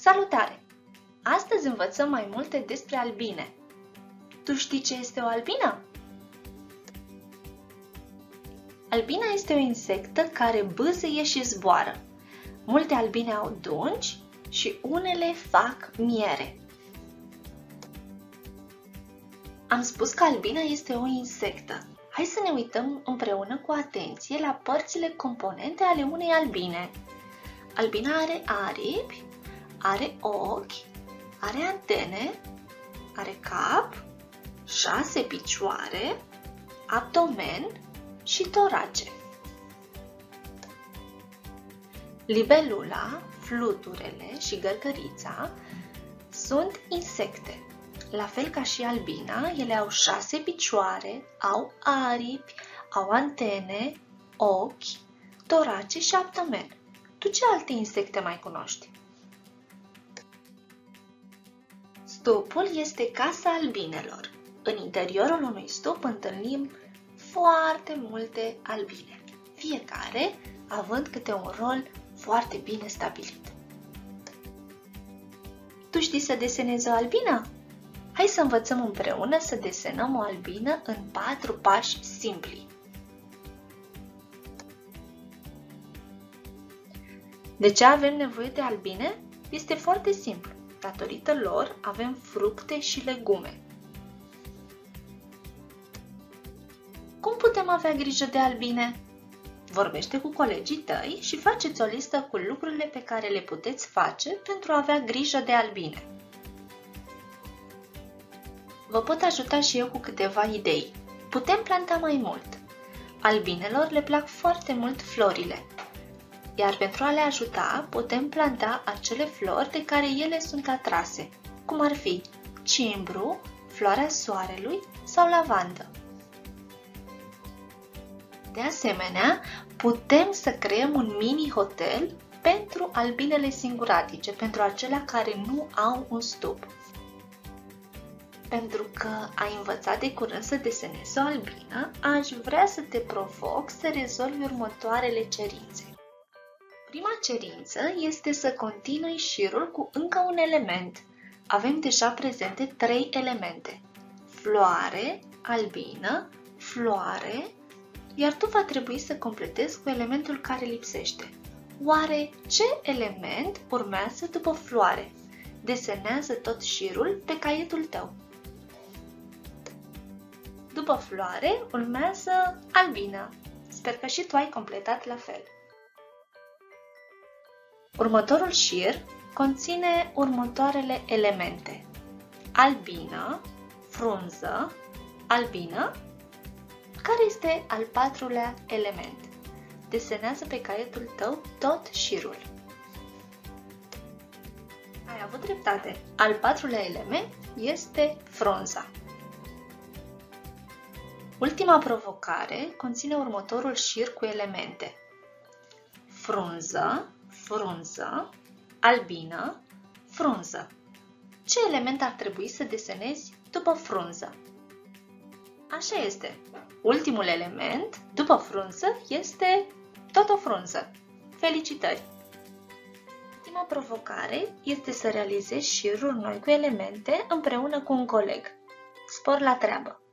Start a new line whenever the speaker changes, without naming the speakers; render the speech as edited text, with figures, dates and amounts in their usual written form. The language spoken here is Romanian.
Salutare! Astăzi învățăm mai multe despre albine. Tu știi ce este o albină? Albina este o insectă care bâzâie și zboară. Multe albine au dungi și unele fac miere. Am spus că albina este o insectă. Hai să ne uităm împreună cu atenție la părțile componente ale unei albine. Albina are aripi, are ochi, are antene, are cap, 6 picioare, abdomen și torace. Libelula, fluturele și gărgărița sunt insecte. La fel ca și albina, ele au 6 picioare, au aripi, au antene, ochi, torace și abdomen. Tu ce alte insecte mai cunoști? Stupul este casa albinelor. În interiorul unui stup întâlnim foarte multe albine, fiecare având câte un rol foarte bine stabilit. Tu știi să desenezi o albină? Hai să învățăm împreună să desenăm o albină în 4 pași simpli. De ce avem nevoie de albine? Este foarte simplu. Datorită lor avem fructe și legume. Cum putem avea grijă de albine? Vorbește cu colegii tăi și faceți o listă cu lucrurile pe care le puteți face pentru a avea grijă de albine. Vă pot ajuta și eu cu câteva idei. Putem planta mai mult. Albinelor le plac foarte mult florile. Iar pentru a le ajuta, putem planta acele flori de care ele sunt atrase, cum ar fi cimbru, floarea soarelui sau lavandă. De asemenea, putem să creăm un mini-hotel pentru albinele singuratice, pentru acelea care nu au un stup. Pentru că ai învățat de curând să desenezi o albină, aș vrea să te provoc să rezolvi următoarele cerințe. Prima cerință este să continui șirul cu încă un element. Avem deja prezente 3 elemente. Floare, albină, floare, iar tu va trebui să completezi cu elementul care lipsește. Oare ce element urmează după floare? Desenează tot șirul pe caietul tău. După floare urmează albină. Sper că și tu ai completat la fel. Următorul șir conține următoarele elemente: albină, frunză, albină. Care este al 4-lea element? Desenează pe caietul tău tot șirul. Ai avut dreptate. Al 4-lea element este frunza. Ultima provocare conține următorul șir cu elemente: frunză, frunză, albină, frunză. Ce element ar trebui să desenezi după frunză? Așa este. Ultimul element după frunză este tot o frunză. Felicitări! Ultima provocare este să realizezi șiruri noi cu elemente împreună cu un coleg. Spor la treabă!